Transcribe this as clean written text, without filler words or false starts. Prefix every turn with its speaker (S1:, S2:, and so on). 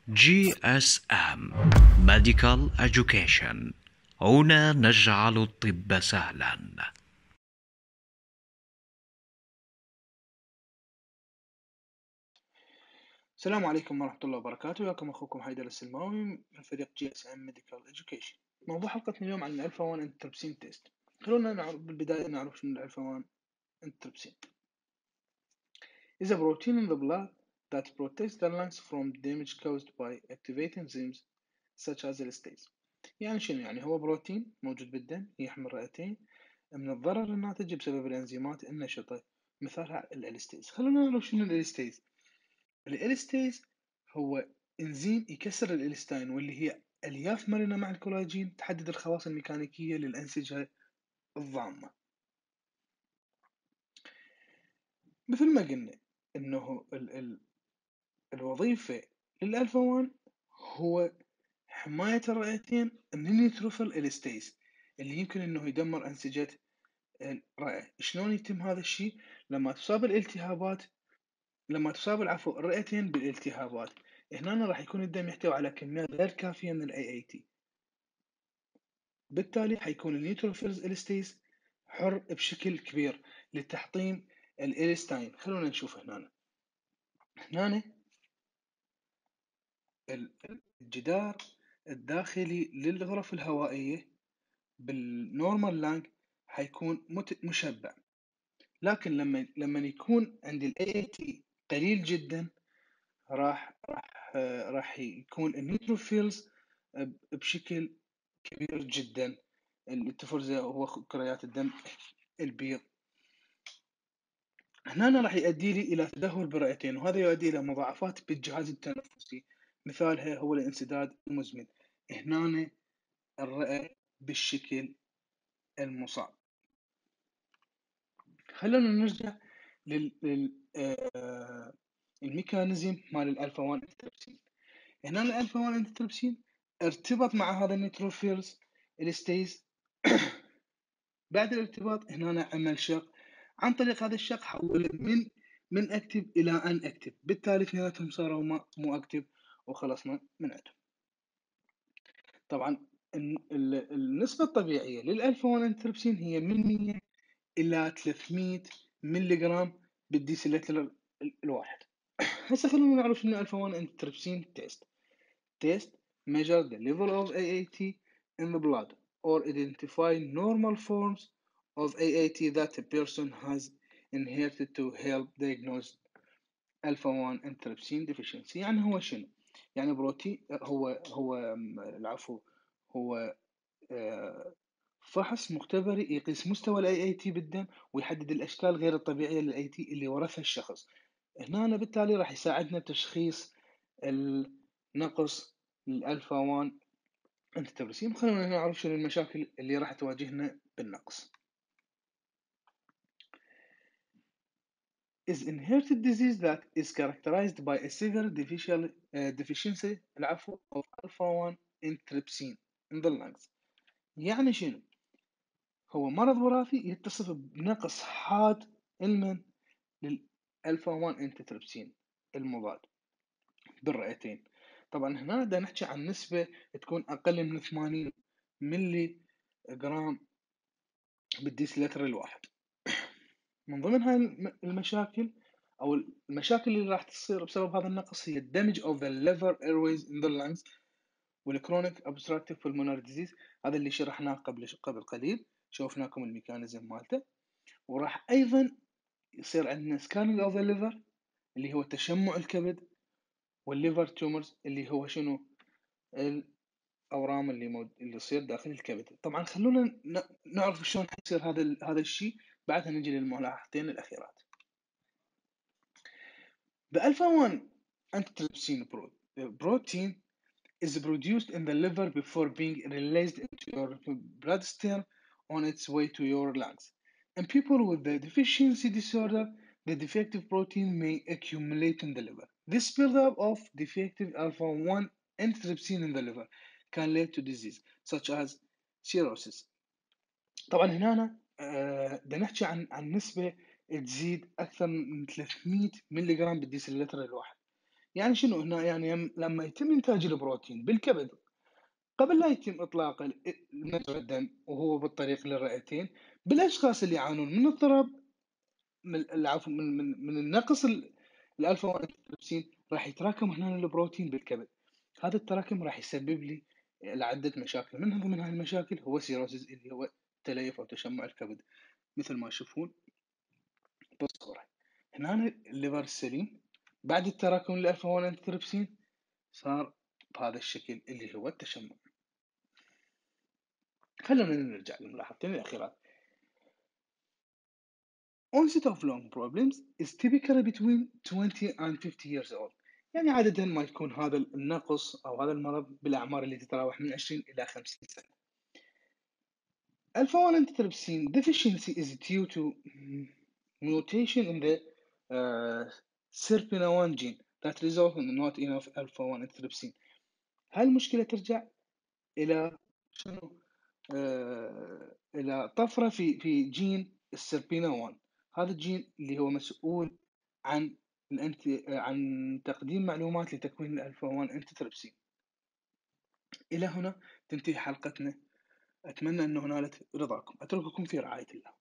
S1: GSM Medical Education. هنا نجعل الطب سهلا.
S2: السلام عليكم ورحمة الله وبركاته. وياكم أخوكم حيدر السلماوي من فريق GSM Medical Education. موضوع حلقتنا اليوم عن الألفا 1 انتربسين تيست. خلونا بالبداية نعرف شنو الألفا 1 انتربسين. is a protein in the blood that protects the lungs from damage caused by activating enzymes such as elastase. يعني شنو؟ يعني هو بروتين موجود بالدم يحمل رئتين من الضرر الناتج بسبب الأنزيمات النشطة، مثالها الالستيز. خلونا نعرف شنو الالستيز. الالستيز هو انزيم يكسر الالستين، واللي هي الياف مرنة مع الكولاجين تحدد الخواص الميكانيكية للأنسجة الضامة. مثل ما قلنا انه الوظيفة للألفا 1 هو حماية الرئتين من النيوتروفيل الستيز اللي يمكن انه يدمر أنسجة الرئة. شلون يتم هذا الشيء؟ لما تصاب الرئتين بالالتهابات، هنا راح يكون الدم يحتوي على كميات غير كافية من الاي تي، بالتالي حيكون النيوتروفيلز الستيز حر بشكل كبير لتحطيم الالستاين. خلونا نشوف هنا الجدار الداخلي للغرف الهوائية بالنورمال لانج حيكون مشبع، لكن لما يكون عند الاي تي قليل جدا راح يكون النيوتروفيلز بشكل كبير جدا اللي تفرز هو كريات الدم البيض. هنا راح يؤدي لي إلى تدهور بالرئتين، وهذا يؤدي إلى مضاعفات بالجهاز التنفسي، مثالها هو الانسداد المزمن. هنا الرئة بالشكل المصاب. خلونا نرجع الميكانيزم مال الألفا 1 انتربسين. هنا الألفا 1 انتربسين ارتبط مع هذا النيوتروفيلز الستيز. بعد الارتباط هنا عمل شق، عن طريق هذا الشق حوله من اكتف الى ان اكتف، بالتالي اثنيناتهم صاروا مو اكتف وخلصنا من عندهم. طبعا النسبة الطبيعية للألفا 1 انتربسين هي من 100 إلى 300 ملي جرام بالديسيلتر الواحد. هسه خلينا نعرف شنو الألفا 1 انتربسين تيست. Test measure the level of AAT in the blood or identify normal forms of AAT that a person has inherited to help diagnose alpha 1 antitrypsin deficiency. يعني هو شنو؟ يعني بروتين هو فحص مختبري يقيس مستوى الاي تي بالدم ويحدد الاشكال غير الطبيعيه للاي تي اللي ورثها الشخص. هنا بالتالي راح يساعدنا بتشخيص النقص للالفا 1 انتيتربسين. خلونا نعرف شنو المشاكل اللي راح تواجهنا بالنقص. is inherited disease that is characterized by a severe deficiency of alpha 1 antitrypsin in the lungs. يعني شنو؟ هو مرض وراثي يتصف بنقص حاد للألفا 1 انتيتربسين المضاد بالرئتين. طبعا هنا بدنا نحكي عن نسبة تكون أقل من 80 ملي جرام بالديسلتر الواحد. من ضمن هاي المشاكل أو المشاكل اللي راح تصير بسبب هذا النقص هي damage of the liver airways in the lungs والchronic obstructive pulmonary disease. هذا اللي شرحناه قبل قليل، شوفناكم الميكانيزم مالته. وراح أيضا يصير عندنا scanning of the liver اللي هو تشمع الكبد، والليفر تومرز اللي هو شنو؟ الأورام اللي يصير داخل الكبد. طبعا خلونا نعرف شلون حيصير هذا الشيء، بعدها نجي للملاحظتين الأخيرات. The alpha 1 antitrypsin protein is produced in the liver before being released into your bloodstream on its way to your lungs. In people with the deficiency disorder, the defective protein may accumulate in the liver. This buildup of defective alpha 1 antitrypsin in the liver can lead to disease such as cirrhosis. طبعا هنا بدنا نحكي عن نسبة تزيد أكثر من 300 ملي جرام بالديسلتر الواحد. يعني شنو هنا؟ يعني لمّا يتم إنتاج البروتين بالكبد قبل لا يتم إطلاق مجرى الدم وهو بالطريق للرئتين، بالأشخاص اللي يعانون من اضطراب العفو من النقص الألفا 1 أنتيتريبسين، راح يتراكم هنا البروتين بالكبد. هذا التراكم راح يسبب لي عدة مشاكل، من ضمن هاي المشاكل هو cirrhosis اللي هو تليف أو تشمع الكبد، مثل ما تشوفون بالصورة. هنا الليفر السليم بعد التراكم للألفا 1 أنتيتريبسين صار بهذا الشكل اللي هو التشمع. خلونا نرجع للملاحظتين الأخيرات. Onset of lung problems is typically between 20 and 50 years old. يعني عادة ما يكون هذا النقص أو هذا المرض بالأعمار اللي تتراوح من 20 إلى 50 سنة. Alpha 1 antitrypsin deficiency is due to mutation in the SERPINA1 gene that result in not enough alpha 1 antitrypsin. هاي المشكلة ترجع إلى شنو؟ إلى طفرة في جين السيربينا 1. هذا الجين اللي هو مسؤول عن عن تقديم معلومات لتكوين الألفا 1 أنتيتريبسين. إلى هنا تنتهي حلقتنا، أتمنى أن نالت رضاكم. أترككم في رعاية الله.